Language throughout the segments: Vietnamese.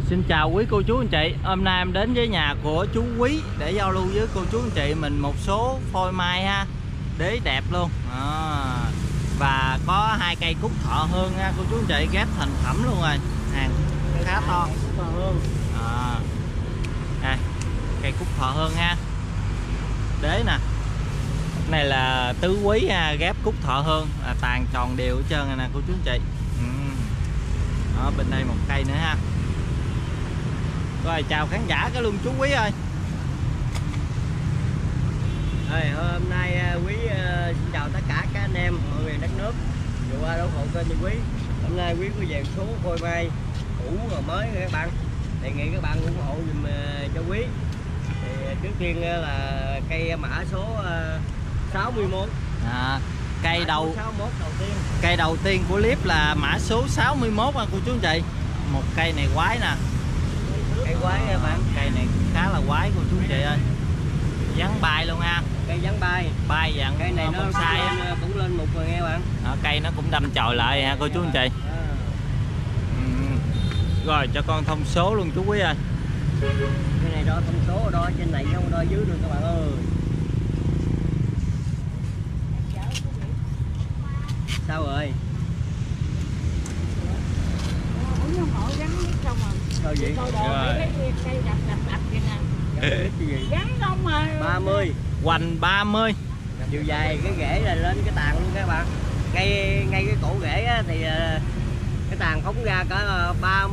Xin chào quý cô chú anh chị. Hôm nay em đến với nhà của chú Quý để giao lưu với cô chú anh chị mình một số phôi mai ha, đế đẹp luôn và có 2 cây cúc thọ hương ha cô chú anh chị, ghép thành phẩm luôn rồi, hàng khá to. Đây, cây cúc thọ hương ha, đế nè, này là tứ quý ha, ghép cúc thọ hương, tàn tròn đều hết trơn rồi nè cô chú anh chị. Đó, bên đây một cây nữa ha. Rồi chào khán giả cái luôn chú Quý ơi. Hôm nay Quý xin chào tất cả các anh em mọi miền đất nước vừa qua ủng hộ kênh như Quý. Hôm nay Quý có về số phôi mai cũ rồi mới các bạn, đề nghị các bạn ủng hộ dùm cho Quý. Thì trước tiên là cây mã số 61. Cây đầu 61 đầu tiên. Cây đầu tiên của clip là mã số 61 nha cô chú anh chị. Một cây này quái nè. Cây quái các bạn. Cây này khá là quái cô chú anh chị ơi. Vắn bay luôn ha. Cây vắn bay. Bay dạng cây này nó cũng lên một rồi nghe bạn. Cây nó cũng đâm chồi lại ha cô chú anh chị. Rồi cho con thông số luôn chú Quý ơi. Cái này đo thông số, đo trên này không đo dưới được các bạn ơi. Sao rồi? Sao vậy? Gắn không mà 30. Hoành 30. Chiều dài cái rễ là lên cái tàn luôn các bạn. Ngay cái cổ rễ á, thì cái tàn phóng ra cả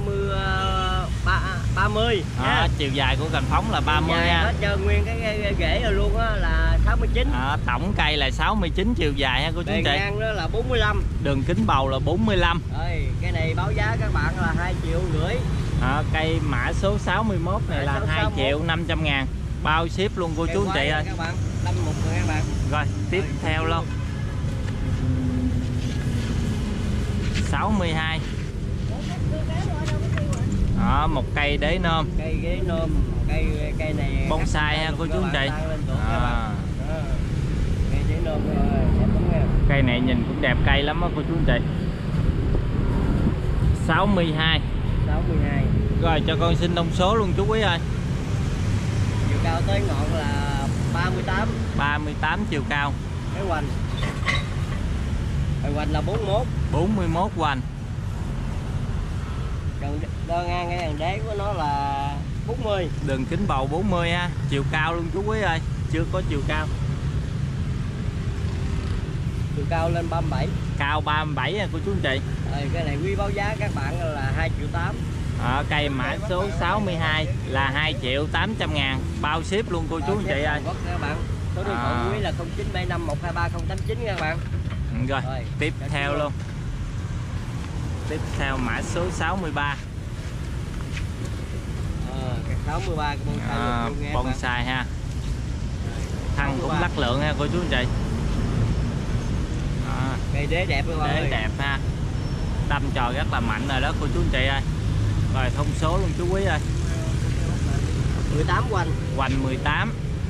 30. Chiều dài của cành phóng là 30 nha. Hết trơn nguyên cái rễ rồi luôn á là 69. Tổng cây là 69 chiều dài ha cô chú anh chị. Bề ngang đó là 45. Đường kính bầu là 45. Rồi, cái này báo giá các bạn là 2,5 triệu. Cây mã số 61 này là 2.500.000 bao ship luôn cô chú anh chị ơi. Các bạn, đâm một rồi các bạn. Rồi tiếp theo luôn 62. Một cây đế nôm. Cây ghế nôm, cây này bonsai ha cô chú anh chị. Cây đế nôm đẹp lắm nha. Cây này nhìn cũng đẹp cây lắm á cô chú anh chị. 62. Rồi cho con xin thông số luôn chú Quý ơi. Chiều cao tới ngọn là 38. 38 chiều cao. Cái hoành là 41. 41 hoành. Đo ngang cái hàng đế của nó là 40. Đường kính bầu 40 ha. Chiều cao luôn chú Quý ơi. Chưa có chiều cao. Chiều cao lên 37. Cao 37 nha cô chú anh chị. Cái này Quý báo giá các bạn là 2,8 triệu. Cây mã số 62 là 2.800.000 bao ship luôn cô chú anh chị ơi. Các bạn. Số điện thoại Quý là 0975133089 các bạn. Rồi tiếp theo luôn. Tiếp theo mã số 63. Cái 63 cái bonsai ha. Thân cũng lắc lượng ha cô chú anh chị. Cây đế đẹp luôn. Đế đẹp ha. Đâm trò rất là mạnh rồi đó cô chú anh chị ơi. Rồi thông số luôn chú Quý ơi. 18 hoành. Hoành 18.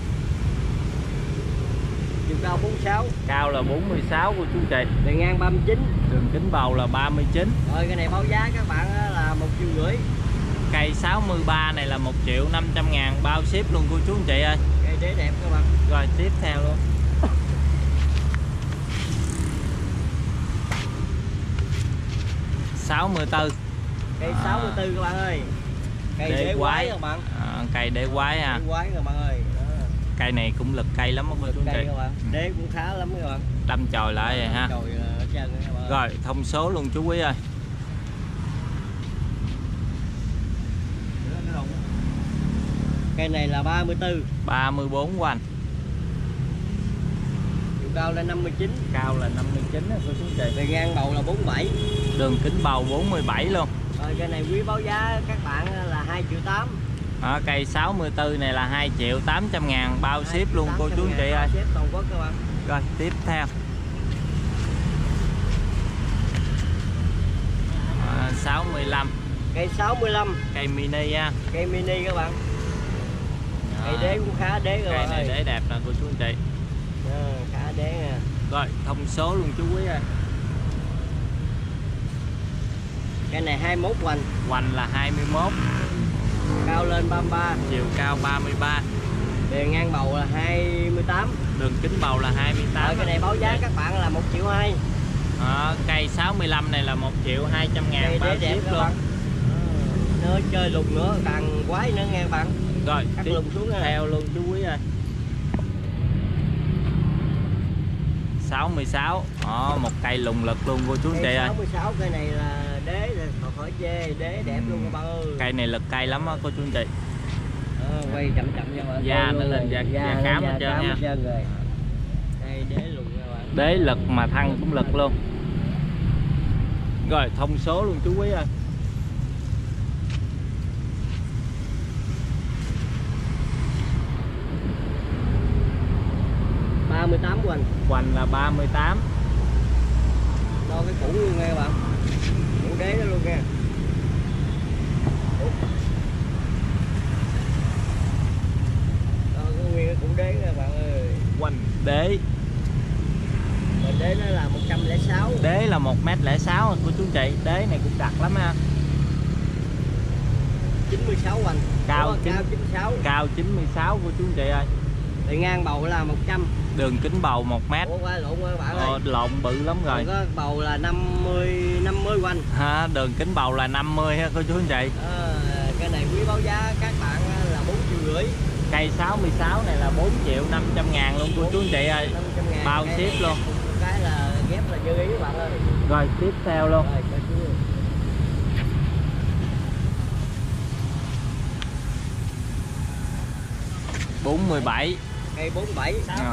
Chiều cao 46. Cao là 46 của chú chị. Bề ngang 39. Đường kính bầu là 39. Rồi cái này báo giá các bạn là 1,5 triệu. Cây 63 này là 1.500.000 bao ship luôn cô chú anh chị ơi. Cây đế đẹp các bạn. Rồi tiếp theo luôn. 64. Cây 64 các bạn ơi. Cây đế quái các bạn. Cây đế quái ha. Đế quái các bạn ơi. Cây này cũng lực cây lắm cô chú anh chị. Đế cũng khá lắm các bạn. Đâm chồi lại vậy ha. Rồi thông số luôn chú Quý ơi. Cây này là 34. 34 hoành. Chiều cao là 59. Cao là 59 đó cô chú anh chị. Bề ngang bầu là 47. Đường kính bầu 47 luôn. Rồi cây này Quý báo giá các bạn là 2,8 triệu. Cây 64 này là 2.800.000 bao ship luôn cô chú anh chị ơi. Ship toàn quốc các bạn. Rồi tiếp theo 65. Cây 65. Cây mini ha. Cây mini các bạn. Cây đế cũng khá đế rồi. Cây này đế đẹp nè cô chú anh chị. Khá đế nè. Rồi thông số luôn chú Quý ơi. Cây này 21 hoành. Hoành là 21. Cao lên 33. Chiều cao 33. Bề ngang bầu là 28. Đường kính bầu là 28. Rồi, cái này báo giá các bạn là 1,2 triệu. Cây 65 này là 1.200.000 bao ship luôn. Nó chơi lùng nữa, càng quái nữa nghe bạn. Rồi, cắt lùng xuống nha. theo luôn chú quý ơi. 66. Một cây lùng lực luôn cô chú anh chị ơi. 66 cây này là đế là khỏi chê, đế đẹp luôn các bạn ơi. Cây này lực cây lắm á cô chú anh chị. Quay chậm chậm nha bạn. Da nó lên da cám hết trơn nha. Đây đế lùng nha bạn. Đế lực mà thân cũng lực luôn. Rồi thông số luôn chú quý ơi. hoành. Hoành là 38. Đo cái củ luôn nghe các bạn. Củ đế đó luôn nha. Đo cái nguyên cái củ đế nha các bạn ơi. Hoành đế. Hoành đế nó là 106. Đế là 1m06 của chú chị. Đế này cũng đặc lắm ha. 96 hoành. Cao 96. Cao 96 của chú chị ơi. Bề ngang bầu là 100. Đường kính bầu 1 mét. Ủa qua lộn các bạn ơi. Lộn bự lắm rồi. Còn có bầu là 50 hoành. Ha, đường kính bầu là 50 ha cô chú anh chị. Cái này quý báo giá các bạn là 4,5 triệu. Cây 66 này là 4.500.000 luôn cô chú anh chị ơi. Bao ship luôn. Cái là ghép là như ý các bạn ơi. Rồi tiếp theo luôn. Rồi, 47. cây 47.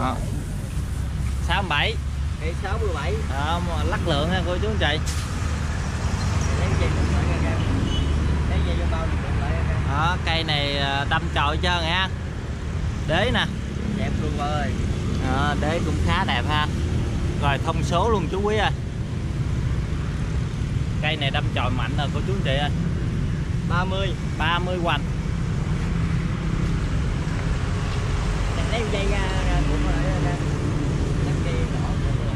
67. Cây 67. Mà lắc lượng ha cô chú anh chị. Lấy dây cũng lại ra. Lấy dây vô bao cũng lại ra. Cây này đâm chồi trơn ha. Đế nè. Đẹp luôn ơi. Đế cũng khá đẹp ha. Rồi thông số luôn chú quý ơi. Cây này đâm chồi mạnh rồi cô chú anh chị ơi. 30 hoành. Lấy dây ra cũng lại ra. Lấy dây đỏ.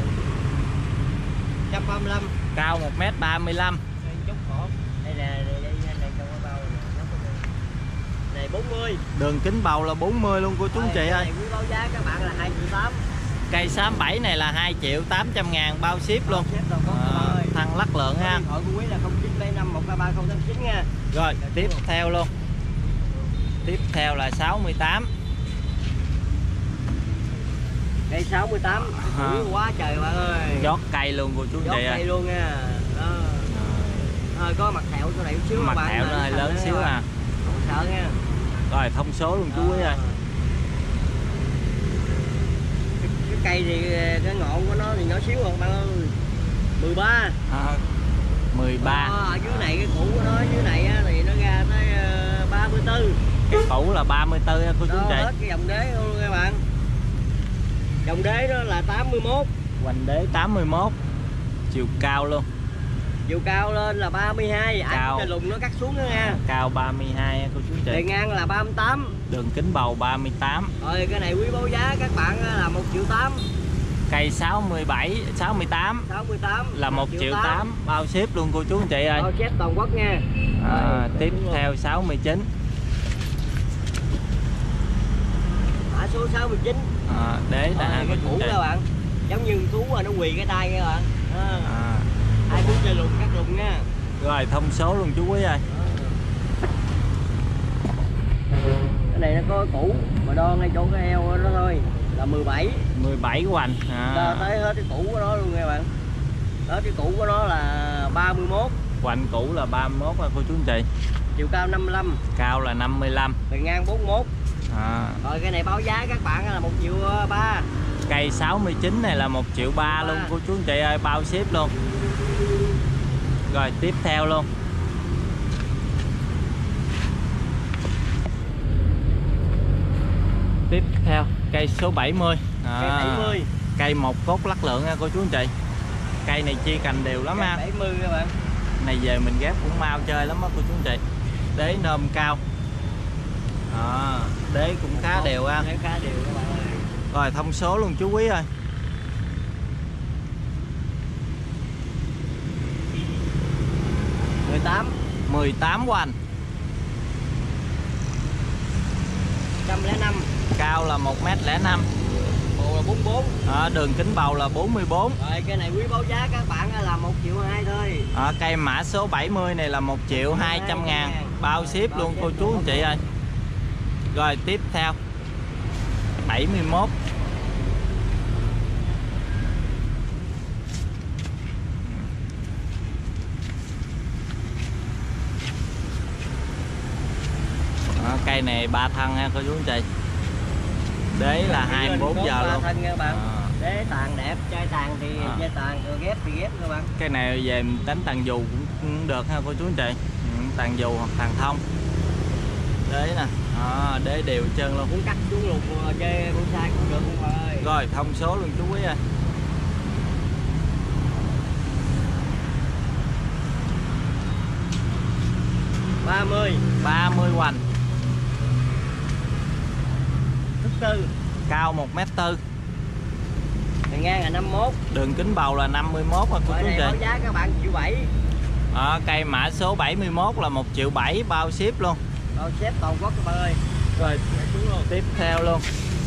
135. Cao 1m35. Chút khổ. Đây là dây này trong cái bao này 40. Đường kính bầu là 40 luôn cô chú anh chị ơi. Quý báo giá các bạn là 2,8 triệu. Cây 67 này là 2.800.000 bao ship luôn. Thằng lắc lượng ha. Điện thoại của quý là 0975 133 nha. Rồi tiếp theo luôn. Tiếp theo là 68. Cây 68 tuổi quá trời bạn ơi. Giót cây luôn cô chú anh chị ơi. Cây luôn nha. Có mặt thẹo chỗ này chút xíu. Mặt thẹo nó hơi lớn xíu à. Không sợ nha. Rồi thông số luôn chú quý ơi. Cái cây thì cái ngọn của nó thì nhỏ xíu rồi bạn ơi. 13. 13. Ở dưới này cái củ của nó dưới này á, thì nó ra tới 34. Cái củ là 34 cô chú anh chị. Hết cái dòng đế luôn các bạn. Dòng đế đó là 81. Hoành đế 81. Chiều cao luôn. Chiều cao lên là 32. Cao. Ai lùng nó cắt xuống nữa nha. Cao 32 cô chú anh chị. Bề ngang là 38. Đường kính bầu 38. Rồi cái này quý báo giá các bạn là 1,8 triệu. Cây 68 68 là 1,8 triệu bao ship luôn cô chú anh chị ơi. Bao ship toàn quốc nha. Tiếp theo 69. Mã số 69. Đế là cái củ các bạn. Giống như thú nó quỳ cái tay các bạn. Ai muốn chơi lùng cắt lùng nha. Rồi thông số luôn chú quý ơi. Cái này nó có củ mà đo ngay chỗ cái eo nó thôi là 17 hoành. Đo tới hết cái củ của nó luôn nha bạn. Hết cái củ của nó là 31. Hoành củ là 31 cô chú anh chị. Chiều cao 55. Cao là 55. Bề ngang 41. Rồi cái này báo giá các bạn là 1,3 triệu. Cây 69 này là 1,3 triệu luôn cô chú anh chị ơi, bao ship luôn. Rồi tiếp theo luôn. Tiếp theo cây số 70. Cây 70. Cây một cốt lắc lượng nha cô chú anh chị. Cây này chia cành đều lắm ha. 70 các bạn. Này về mình ghép cũng mau chơi lắm á cô chú anh chị. Đế nôm cao. Đế cũng khá đều ha. Đế khá đều các bạn ơi. Rồi thông số luôn chú quý ơi. 18. 18 của anh. 105. Cao là 1m05. Bầu là 44. Đường kính bầu là 44. Rồi cây này quý báo giá các bạn là 1,2 triệu thôi. Cây mã số 70 này là 1.200.000 bao ship luôn cô chú anh chị ơi. Rồi tiếp theo 71. Cây này 3 thân ha cô chú anh chị. Đế là 24 giờ luôn. 3 thân nha các bạn. Đế tàn đẹp, chai tàn thì chai tàn, ghép thì ghép các bạn. Cái này về đánh tàn dù cũng được ha cô chú anh chị. Tàn dù hoặc tàn thông. Đế nè, đế đều trơn luôn. Cũng cắt xuống lục chơi bonsai cũng được không ơi. Rồi thông số luôn chú quý ơi. 30 hoành. Thứ tư. Cao 1m4. Đường ngang là 51. Đường kính bầu là 51 cô chú anh chị. Báo giá các bạn 1,7 triệu. Cây mã số 71 là 1,7 triệu bao ship luôn. Bao ship toàn quốc các bạn ơi. Rồi tiếp theo luôn.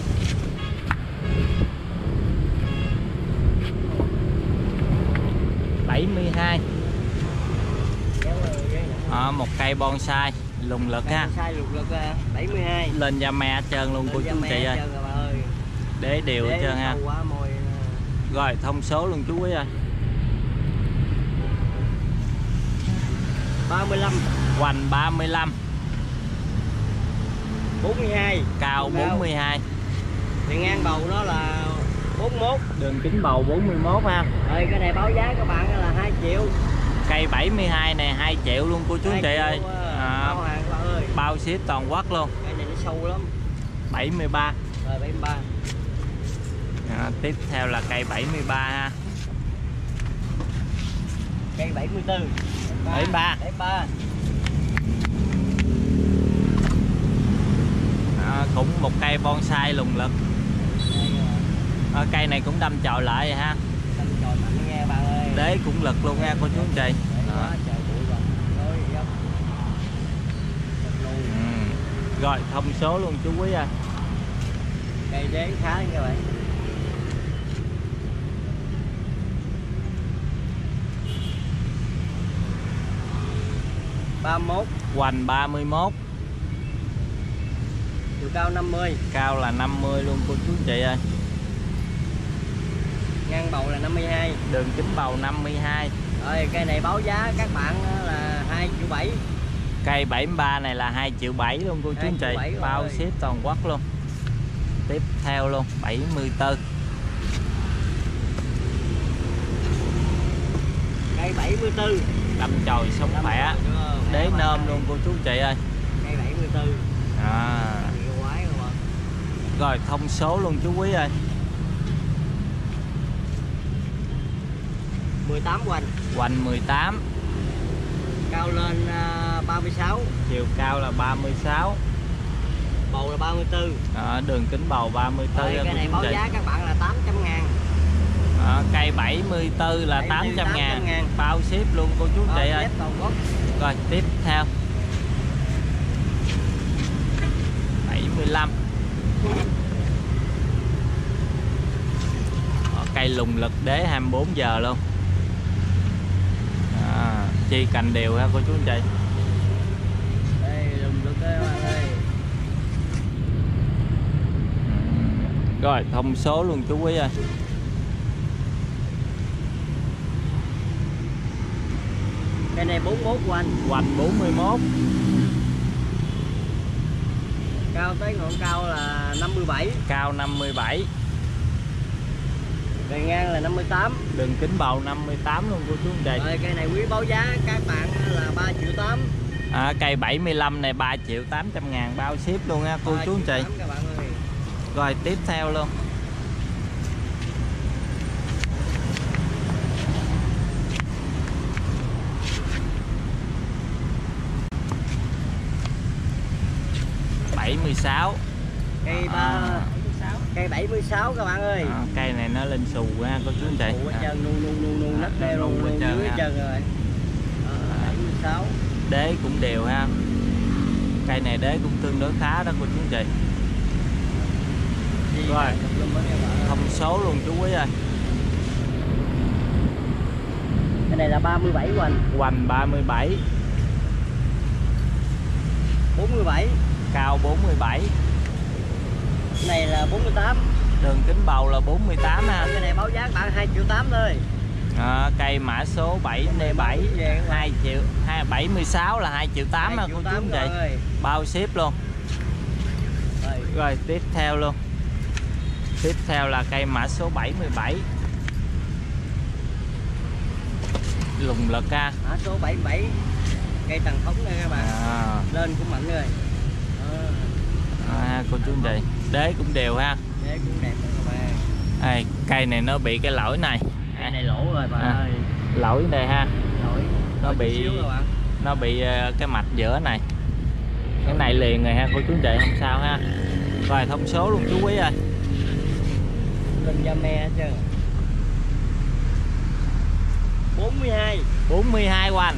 Một cây bonsai lùng lực ha. Bonsai lùng lực 72. Lên da me hết trơn luôn cô chú anh chị ơi. Đế đều hết trơn ha. Rồi thông số luôn chú quý ơi. 35. Hoành 35. 42. Cao 42. Đường ngang bầu nó là 41. Đường kính bầu 41 ha. Rồi cái này báo giá các bạn là 2 triệu. Cây 72 này 2 triệu luôn cô chú anh chị ơi. Bao hàng các bạn ơi. Bao ship toàn quốc luôn. Cây này nó sâu lắm. 73. Rồi 73. Tiếp theo là cây 73 ha. Cây 74. 73. 73. Cũng một cây bonsai lùng lực. Cây này cũng đâm chồi lại vậy ha. Đâm chồi mạnh nghe bạn ơi. Đế cũng lực luôn nha cô chú anh chị. Rồi thông số luôn chú quý ơi. Cây đế khá nha các bạn. Hoành 31. Chiều cao 50. Cao là 50 luôn cô chú anh chị ơi. Ngang bầu là 52. Đường kính bầu 52. Rồi cây này báo giá các bạn là 2,7 triệu. Cây 73 này là 2,7 triệu luôn cô chú anh chị. Bao ship toàn quốc luôn. Tiếp theo luôn 74. Cây 74. Đâm chồi sống khỏe. Đế nôm luôn cô chú anh chị ơi. Cây 74. Rồi thông số luôn chú quý ơi. 18 hoành. Hoành 18. Cao lên 36. Chiều cao là 36. Bầu là 34. Đường kính bầu 34. Rồi, cái này báo giá các bạn là 800.000. Cây 74 là 800.000 bao ship luôn cô chú chị ơi. Rồi tiếp theo 75. Cây lùng lực đế 24 giờ luôn. Chi cành đều ha cô chú anh chị. Đây lùng lực đó các bạn ơi. Rồi thông số luôn chú quý ơi. Cây này 41 hoành. Hoành 41. Cao tới ngọn cao là 57. Cao 57. Bề ngang là 58. Đường kính bầu 58 luôn cô chú anh chị. Rồi cây này quý báo giá các bạn là 3,8 triệu. Cây 75 này 3.800.000 bao ship luôn nha cô chú anh chị. Các bạn ơi. Rồi tiếp theo luôn. Cây 76. Cây 76 các bạn ơi. Cây này nó lên xù ha cô chú anh chị. Xù hết trơn, nu nđất đeo luôn dưới hết trơn rồi. 6. Đế cũng đều ha. Cây này đế cũng tương đối khá đó cô chú anh chị. Rồi, thông số luôn chú quý ơi. Cái này là 37 hoành. Hoành 37. 47. Cao 47. Cái này là 48. Đường kính bầu là 48 ha. Cái này báo giá các bạn 2,8 triệu thôi. Cây mã số 77 2 triệu 76 là 2,8 triệu ha cô chú anh chị. Bao ship luôn. Rồi tiếp theo luôn. Tiếp theo là cây mã số 77. Lùng lực ha. Mã số 77. Cây tầng thống nha các bạn. Lên cũng mạnh rồi. Cô chú anh chị. Đế cũng đều ha. Đế cũng đẹp các bạn. Cây này nó bị cái lỗi này. Cây này lỗ rồi bạn ơi. Lỗi đây ha. Lỗi. Nó bị cái mạch giữa này. Cái này liền rồi ha cô chú anh chị, không sao ha. Rồi thông số luôn chú quý ơi. Lên da me chứ. 42. 42 hoành.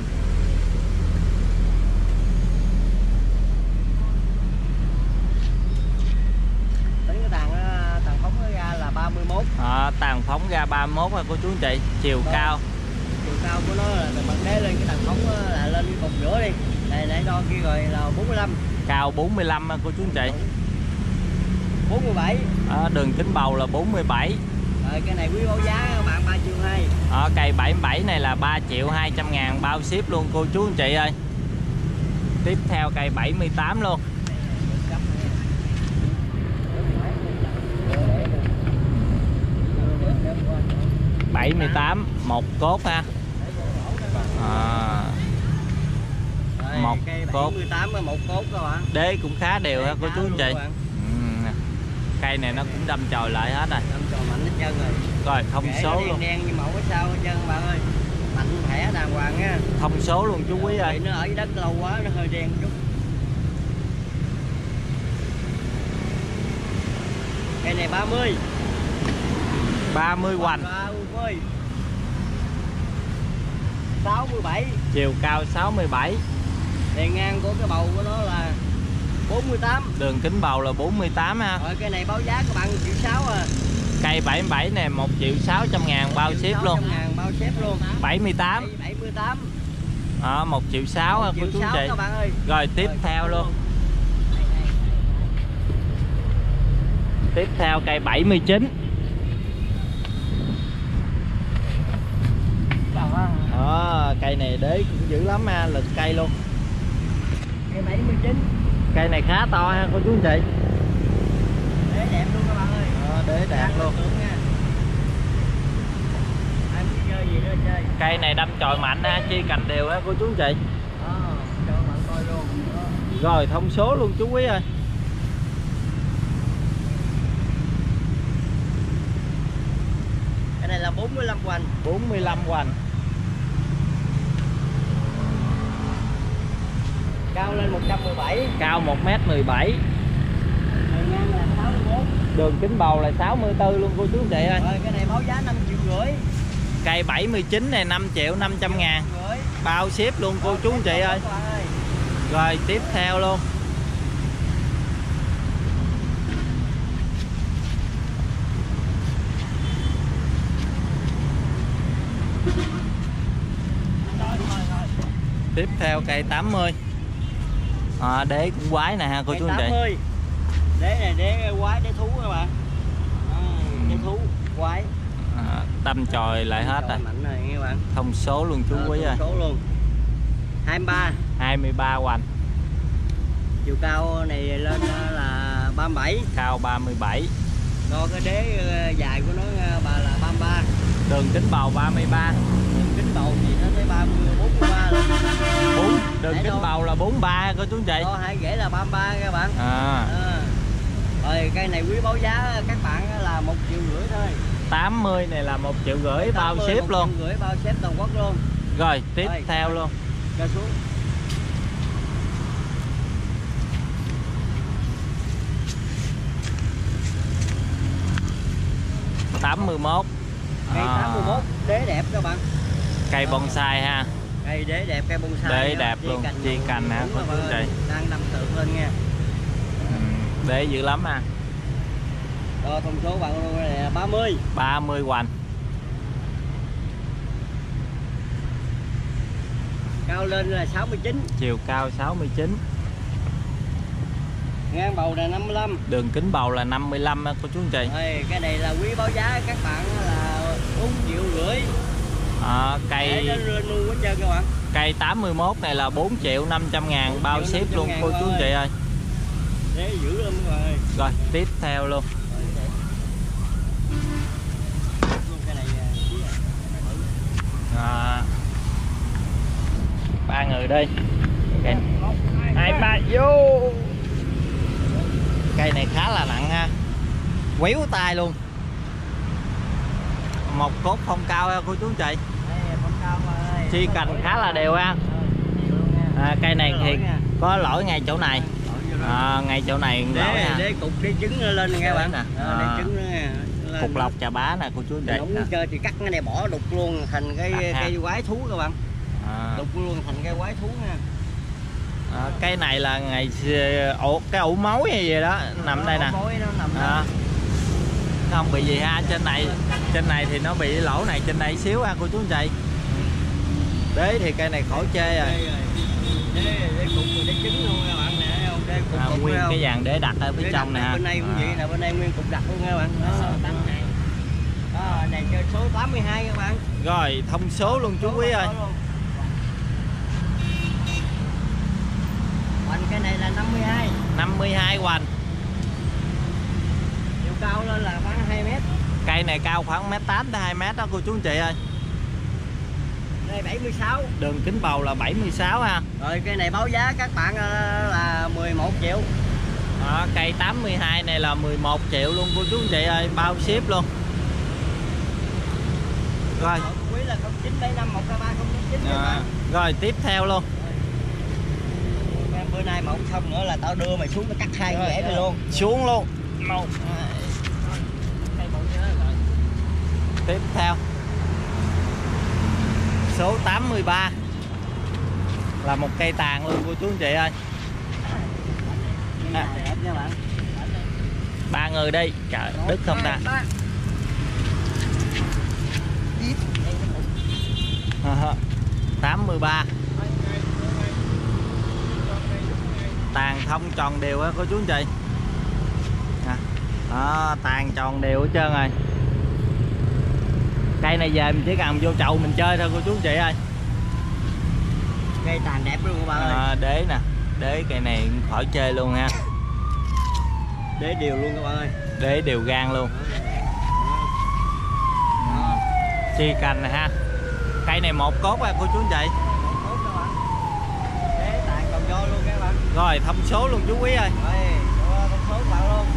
Tính cái tàn phóng ra là 31. Tàn phóng ra 31 ha cô chú anh chị. Chiều cao Của nó là từ mặt đế lên cái tàn phóng là lên cái cột giữa đi. Này nãy đo kia rồi là 45. Cao 45 ha cô chú anh chị. 47. Đường kính bầu là 47. Rồi cái này quý báo giá các bạn 3,2 triệu. Cây 77 này là 3.200.000 bao ship luôn cô chú anh chị ơi. Tiếp theo cây 78 luôn. 78 một cốt ha. Một cốt. 78 một cốt các bạn. Đế cũng khá đều ha cô chú anh chị. Cây này nó cũng đâm chồi lại hết rồi. Đâm chồi mạnh hết trơn rồi. Rồi thông số luôn. Đen như mẫu cái sao hết trơn bạn ơi. Mạnh thẻ đàng hoàng nha. Thông số luôn chú quý ơi. Nó ở dưới đất lâu quá nó hơi đen chút. Cây này 30. 30 hoành. 30. 67. Chiều cao 67. Bề ngang của cái bầu của nó là 48. Đường kính bầu là 48 ha. Rồi cây này báo giá các bạn 1,6 triệu à. Cây 77 này 1.600.000 bao ship luôn. Bao ship luôn. 78. 78. 1,6 triệu ha cô chú anh chị. Các bạn ơi. Rồi tiếp theo luôn. Tiếp theo cây 79. Cây này đế cũng dữ lắm ha, lực cây luôn. Cây 79. Cây này khá to ha cô chú anh chị. Đế đẹp luôn các bạn ơi. Đế đẹp luôn. Ai muốn chơi gì nữa chơi. Cây này đâm chồi mạnh ha, chi cành đều ha cô chú anh chị. Cho bạn coi luôn. Rồi thông số luôn chú quý ơi. Cái này là 45 hoành. 45 hoành. Cao lên 117. Cao 1m17. Đường ngang là 64. Đường kính bầu là 64 luôn cô chú anh chị ơi. Rồi cái này báo giá 5,5 triệu. Cây 79 này 5.500.000 bao ship luôn cô chú anh chị ơi. Rồi tiếp theo luôn. Tiếp theo cây 80. Đế cũng quái nè ha cô chú anh chị. 80. Đế này đế quái, đế thú các bạn. Đế thú quái. Đâm chồi lại hết rồi. Mạnh rồi nghe bạn. Thông số luôn chú quý ơi. Thông số luôn. 23. 23 hoành. Chiều cao này lên là 37. Cao 37. Đo cái đế dài của nó là 33. Đường kính bầu 33. Đường kính bầu thì nó tới 43 là 4. Đường kính bầu là 43 cô chú anh chị. Đo hai rễ là 33 các bạn. Rồi cây này quý báo giá các bạn là 1,5 triệu thôi. 80 này là 1,5 triệu bao ship luôn. 1,5 triệu bao ship toàn quốc luôn. Rồi tiếp theo luôn. Cho xuống. Cây 81. Cây 81 đế đẹp các bạn. Cây bonsai ha. Cây đế đẹp, cây bonsai. Đế đẹp luôn, chi cành hả cô chú chị. Đang đâm tượng lên nha. Đế dữ lắm ha. Rồi thông số bạn luôn là 30. 30 hoành. Cao lên là 69. Chiều cao 69. Ngang bầu là 55. Đường kính bầu là 55 cô chú anh chị. Đây, cái này là quý báo giá các bạn là 4,5 triệu. Cây lên luôn hết trơn các bạn. Cây 81 này là 4.500.000 bao ship luôn cô chú anh chị ơi. Đế dữ lắm các bạn ơi. Rồi tiếp theo luôn. Ba người đi. Cây 2, 3 vô. Cây này khá là nặng ha, quéo tay luôn. Một cốt không cao ha cô chú anh chị. Chi cành khá là đều ha. Cây này thì có lỗi ngay chỗ này. Ngay chỗ này lỗi ha. Để cục đi trứng lên nghe bạn nè. Trứng nó cục lọc trà bá nè cô chú anh chị. Không chơi thì cắt cái này bỏ đục luôn thành cây quái thú các bạn. Đục luôn thành cây quái thú nha. Cái này là ngày cái ủ mối hay gì đó nằm đây nè. Không bị gì ha. Trên này thì nó bị lỗ này trên đây xíu ha cô chú anh chị. Đế thì cây này khỏi chê rồi. Đế cục đế trứng luôn các bạn nè. Nguyên cái dàn đế đặt ở phía trong nè. Bên này cũng vậy nè, bên đây nguyên cục đặt luôn các bạn. Này chơi số 82 các bạn. Rồi thông số luôn chú quý ơi. Hoành cái này là 52. 52 hoành. Chiều cao lên là khoảng 2 mét. Cây này cao khoảng 1m8 tới 2m đó cô chú anh chị ơi. Đây 76. Đường kính bầu là 76 ha. Rồi cây này báo giá các bạn là 11 triệu. Cây 82 này là 11 triệu luôn cô chú anh chị ơi, bao ship luôn. Rồi. Quý là 0975 123 099. Rồi tiếp theo luôn. Bữa nay mà không xong nữa là tao đưa mày xuống nó cắt hai rễ mày luôn. Xuống luôn. 1 tiếp theo số 83 là một cây tàn luôn cô chú anh chị ơi. Đẹp nha bạn. 3 người đi. Trời đứt không ta. 83 tàn thông tròn đều á cô chú anh chị. Tàn tròn đều hết trơn rồi. Cây này về mình chỉ cần vô chậu mình chơi thôi cô chú anh chị ơi. Cây tàn đẹp luôn các bạn ơi. Đế nè, đế cây này khỏi chơi luôn ha. Đế đều luôn các bạn ơi. Đế đều gan luôn. Chi cành này ha. Cây này một cốt á cô chú anh chị. Một cốt các bạn. Đế tàn còn vô luôn các bạn. Rồi thông số luôn chú quý ơi. Rồi, thông số các bạn luôn.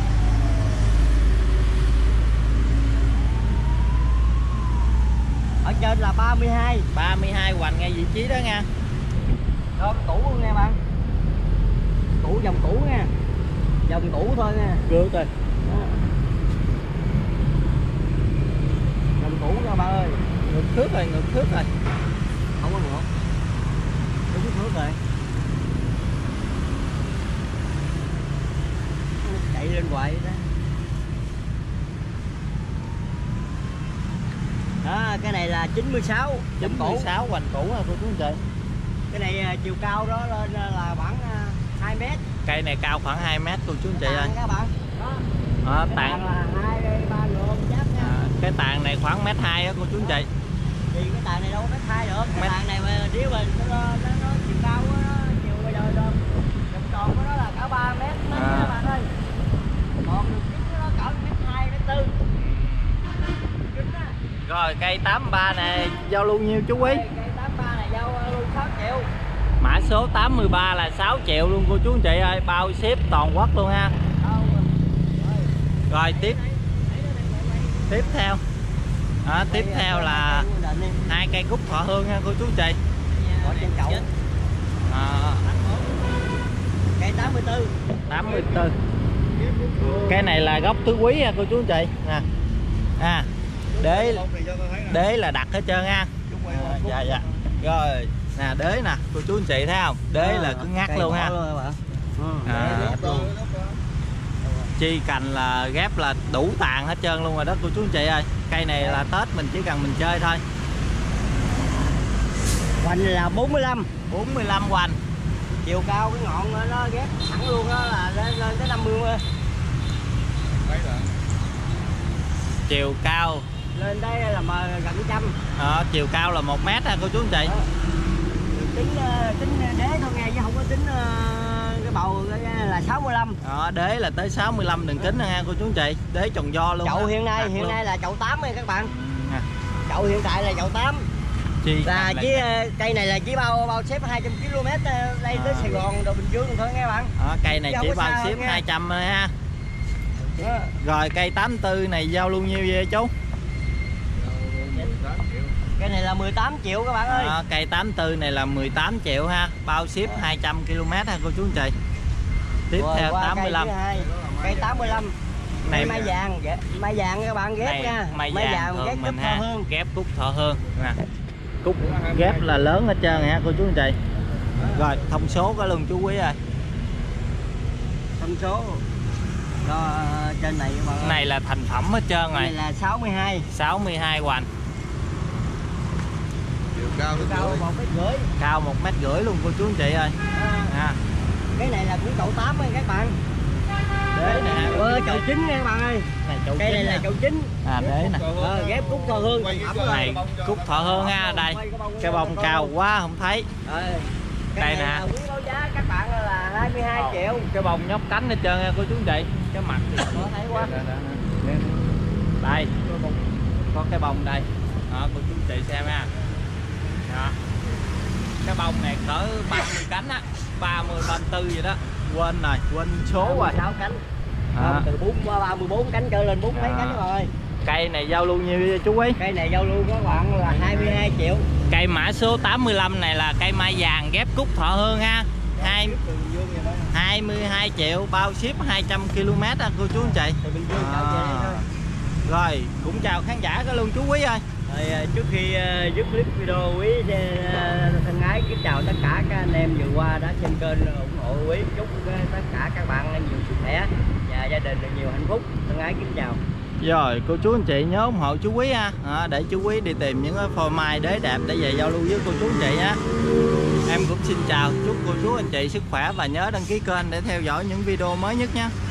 Ở trên là 32. 32 hoành ngay vị trí đó nha. Đó cũ luôn nha bạn. Cũ dòng cũ nha. Dòng cũ thôi nha. Cướp rồi. Dòng cũ nha bạn ơi. Ngược thước rồi, ngược thước rồi. Không có ngược. Đúng thước rồi. Chạy lên hoài đó. Đó, cái này là 96. 96 hoành cũ ha cô chú anh chị. Cái này chiều cao đó lên là khoảng 2 mét. Cây này cao khoảng 2 mét cô chú anh chị ơi. Các bạn. Đó. Tàn là 2-3 lượng chắc nha. Cái tàn này khoảng 1m2 á cô chú anh chị. Thì cái tàn này đâu có 1m2 được. Cái tàn này mà nếu mình nó chiều cao nó chiều bây giờ đâu. Vòng tròn của nó là cả 3 mét các bạn ơi. Còn đường kính nó cỡ 1m2 1m4. Rồi cây 83 này giao lưu nhiêu chú quý? Cây 83 này giao luôn 6 triệu. Mã số 83 là 6 triệu luôn cô chú anh chị ơi, bao ship toàn quốc luôn ha. Rồi tiếp theo. Tiếp theo là 2 cây cúc thọ hương ha cô chú anh chị. Cây 84. 84. Cái này là gốc tứ quý ha cô chú anh chị nè. Đế là đặt hết trơn ha. Dạ. Rồi nè đế nè cô chú anh chị thấy không, đế là cứ ngắt luôn ha. Chi cành là ghép là đủ tàn hết trơn luôn rồi đó cô chú anh chị ơi. Cây này là Tết mình chỉ cần mình chơi thôi. Hoành là 45 hoành. Chiều cao cái ngọn nó ghép thẳng luôn đó là lên tới 50. Chiều cao Lên đây là gần 100. Chiều cao là 1 mét ha cô chú anh chị. Tính đế thôi nghe chứ không có tính cái bầu là 65. Đế là tới 65 đường kính nha cô chú anh chị. Đế tròn do luôn. Chậu hiện nay là chậu 8 các bạn. Chậu hiện tại là chậu 8. Là chứ cây này là chỉ bao xếp 200 km đây tới Sài Gòn rồi Bình Dương thôi nghe bạn. Cây này chỉ bao xếp 200 thôi ha. Rồi cây 84 này giao luôn nhiêu vậy chú? Cây này là 18 triệu các bạn ơi. Cây 84 này là 18 triệu ha, bao ship 200 km ha cô chú anh chị. Tiếp rồi, theo 85. Cây 85. Này mai vàng các bạn ghép nha. Mai vàng ghép mình cúc ha, Thọ Hương. ghép cúc Thọ Hương nè. Cúc ghép là lớn hết trơn ha cô chú anh chị. Rồi thông số có luôn chú quý ơi. Thông số đó, trên này các bạn này là thành phẩm hết trơn rồi. Này là 62 hoành. Cao 1,5 m. Cao 1,5 m luôn cô chú anh chị ơi. Cái này là cũng chậu 8 ơi các bạn. Đế nè. Chậu 9 nha các bạn ơi. Cây này là chậu 9. Đế nè. Ghép cúc Thọ Hương. Này cúc Thọ Hương ha, đây. Cái bông cao quá không thấy. Đây nè. Quý báo giá các bạn là 22 triệu. Cái bông nhóc cánh hết trơn nha cô chú anh chị. Cái mặt thì khó thấy quá. Đây. Có cái bông đây. Đó cô chú anh chị xem ha. Đó. Cái bông này cỡ 30 cánh á, 30 34 vậy đó. Quên rồi, quên số rồi. 6 cánh. Từ 34 cánh trở lên 4 mấy cánh rồi. Cây này giao lưu nhiêu chú quý? Cây này giao lưu các bạn là 22 triệu. Cây mã số 85 này là cây mai vàng ghép cúc Thọ Hương ha. 22 triệu bao ship 200 km á cô chú anh chị. Rồi cũng chào khán giả có luôn chú quý ơi. Rồi, trước khi dứt clip video, quý thân ái kính chào tất cả các anh em vừa qua đã xem kênh ủng hộ quý. Chúc tất cả các bạn nhiều sức khỏe và gia đình được nhiều hạnh phúc. Thân ái kính chào. Rồi cô chú anh chị nhớ ủng hộ chú quý ha, để chú quý đi tìm những phôi mai đế đẹp để về giao lưu với cô chú anh chị nhé. Em cũng xin chào, chúc cô chú anh chị sức khỏe và nhớ đăng ký kênh để theo dõi những video mới nhất nhé.